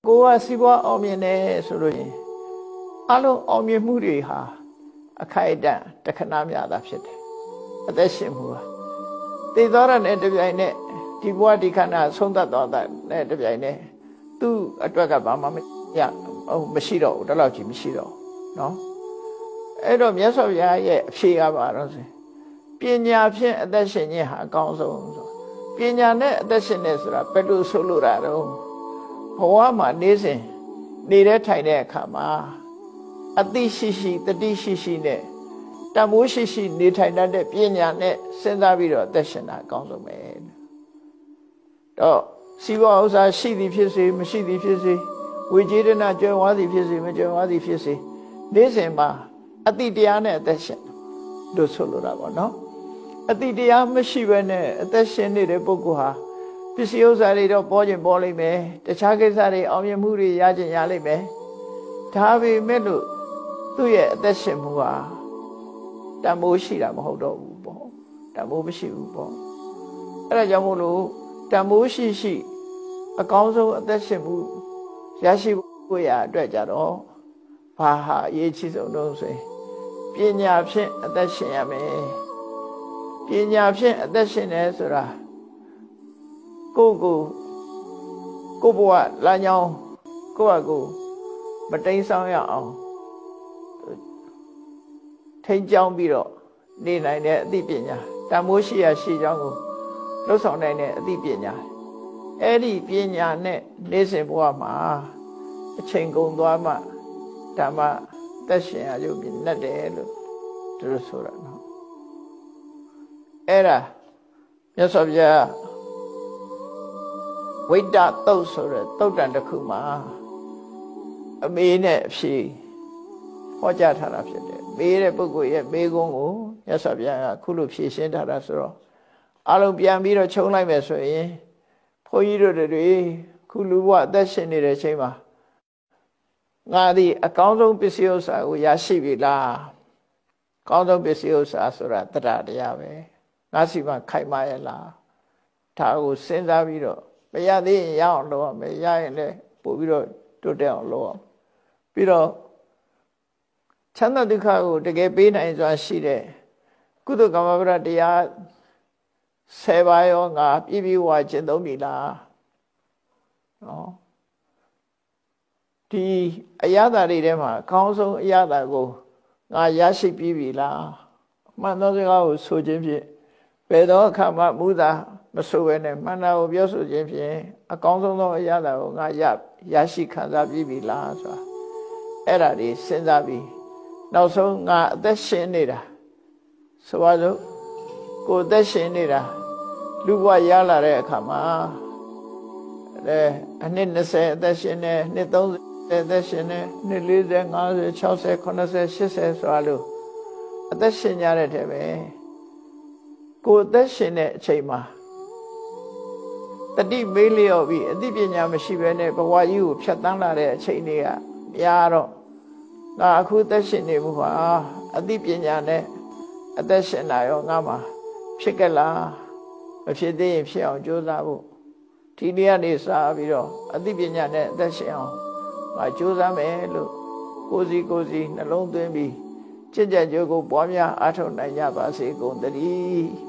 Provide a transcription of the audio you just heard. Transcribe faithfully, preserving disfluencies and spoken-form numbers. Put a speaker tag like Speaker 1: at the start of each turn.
Speaker 1: ကိုကစီးပွားအောင်မြင်တယ်ဆိုလို့ရင်အလုံးအောင်မြင်မှုတွေဟာအခိုက်အတန့်တခဏမြတာဖြစ်တယ်အသက်ရှင်မှုဟာတည်သွားတဲ့တပြိုင်နက်ဒီဘဝဒီခန္ဓာဆုံးသက်သွားတဲ့တပြိုင်နက်သူ့အတွက်ကဘာမှမရမရှိတော့ဘူးတလောက်ကြီးမရှိတော့နော်အဲ့တော့မြတ်စွာဘုရားရဲ့အဖြေကပါတော့ဆိုပညာဖြင့်အသက်ရှင်ခြင်းဟာအကောင်းဆုံးဆိုပညာနဲ့အသက်ရှင်နေဆိုတာဘယ်လိုဆိုလိုတာတော့ဘဝမှာနေစဉ်နေတဲ့ထိုင်တဲ့အခါမှာအသိရှိရှိတတိရှိရှိနဲ့တမိုးရှိရှိနေထိုင်တတ်တဲ့ပညာနဲ့စဉ်းစားပြီးတော့အသက်ရှင်တာအကောင်းဆုံးပဲတော့စီးပွားဥစ္စာရှိသည်ဖြစ်စေမရှိသည်ဖြစ်စေဝိကျေဒနာကြွယ်ဝသည်ဖြစ်စေမကြွယ်ဝသည်ဖြစ်စေနေစဉ်မှာအတိတရားနဲ့အသက်ရှင်လို့ဆိုလိုတာပေါ့နော်အတိတရားမရှိဘဲနဲ့အသက်ရှင်နေတဲ့ပုဂ္ဂိုလ်ဟာပစ္စည်းဥစ္စာတွေတော့ပေါ်ခြင်းပေါ်လိမ့်မယ်တခြားကိစ္စတွေအောင်မြင်မှုတွေရခြင်းရလိမ့်မယ်ဒါပေမဲ့လို့သူ့ရဲ့အသက်ရှင်မှုဟာတန်ဖိုးရှိတာမဟုတ်တော့ဘူးပေါ့တန်ဖိုးမရှိဘူးပေါ့အဲ့ဒါကြောင့်မို့လို့တန်ဖိုးရှိရှိအကောင်းဆုံးအသက်ရှင်မှုရရှိဖို့ရအတွက်ကြတော့ဘာဟာအရေးကြီးဆုံးလို့ဆိုရင်ပညာဖြင့်အသက်ရှင်ရမယ်ပညာဖြင့်အသက်ရှင်တယ်ဆိုတာကိုကိုကိုဘဝလမ်းကြောင်းကိုယ့်အကူမတိမ်ဆောင်ရအောင်ထိန်းကျောင်းပြီးတော့နေနိုင်တဲ့အသိပညာတန်ဖိုးရှိရရှိကြောင်းကိုလှုပ်ဆောင်နိုင်တဲ့အသိပညာအဲ့ဒီပညာနဲ့နေစဉ်ဘဝမှာအချိန်ကုန်သွားမှဓမ္မသက်ရှင်ရရုပ်မြင်တတ်တယ်လို့သူတို့ဆိုတာနော်အဲ့ဒါမြတ်စွာဘုရားဝိတ္တသုတ်ဆိုတဲ့သုတ်တန်တစ်ခုမှာအမေနဲ့အဖြေဟောကြားထားတာဖြစ်တယ်မေးတဲ့ပုဂ္ဂိုလ်ရဲ့မေးခွန်းကိုမြတ်စွာဘုရားကခုလိုဖြေရှင်းထားတာဆိုတော့အလုံးပြန်ပြီးတော့ခြုံလိုက်မယ်ဆိုရင်ဘုန်းကြီးတို့တွေခုလူဘဝအသက်ရှင်နေတဲ့အချိန်မှာငါဒီအကောင်းဆုံးပစ္စည်းဥစ္စာကိုရရှိပြီလားအကောင်းဆုံးပစ္စည်းဥစ္စာဆိုတာတရားတရားပဲငါစီမှာခိုင်မာရဲ့လားဒါကိုစဉ်းစားပြီးတော့မရသေးရင်ရအောင်လုပ်ရမယ်ရရင်လည်းပို့ပြီးတော့တိုးတက်အောင်လုပ်အောင်ပြီးတော့ချမ်းသာဒုက္ခကိုတကယ်ပေးနိုင်စွာရှိတဲ့ကုသကမ္မပရတရားဆယ်ပါးရောငါပြည့်ပြည့်ဝကျင့်သုံးပြီလားနော်ဒီအရသာတွေထဲမှာအကောင်းဆုံးအရသာကိုငါရရှိပြီးပြီလားမှန်သောစကားကိုဆိုခြင်းဖြင့်ဘယ်တော့အခါမှမူသာမဆိုဘဲနဲ့မှန်တာကိုပြောဆိုခြင်းဖြင့်အကောင်းဆုံးသောအရသာကိုငါရရရှိခံစားပြီးပြီလားဆိုတာအဲ့ဒါတွေစဉ်းစားပြီးနောက်ဆုံးငါအသက်ရှင်နေတာဆိုပါစို့ကိုအသက်ရှင်နေတာလူဘဝရလာတဲ့အခါမှာအဲအနှစ်၂၀အသက်ရှင်နေနှစ်၃၀အသက်ရှင်နေနှစ်၄၀ ၅၀ ၆၀ ၇၀ ၈၀ဆိုတာလို့အသက်ရှင်ကြတဲ့ထဲပဲကိုအသက်ရှင်တဲ့အချိန်မှာတတိမေးလျော့ပြီးအသိပညာမရှိဘဲနဲ့ဘဝကြီးကိုဖြတ်တန်းလာတဲ့အချိန်တွေကများတော့ငါအခုသက်ရှင်နေမှုဟာအသိပညာနဲ့အသက်ရှင်လာရောငါမှာဖြစ်ကြလားမဖြစ်သေးရင်ဖြစ်အောင်ကြိုးစားဖို့ဒီနေ့ကနေစပြီးတော့အသိပညာနဲ့အသက်ရှင်အောင်ငါကြိုးစားမယ်လို့ကိုယ်စီကိုယ်စီနှလုံးသွင်းပြီးจิตကြကြိုးကိုပွားများအားထုတ်နိုင်ကြပါစေကုန်သတည်း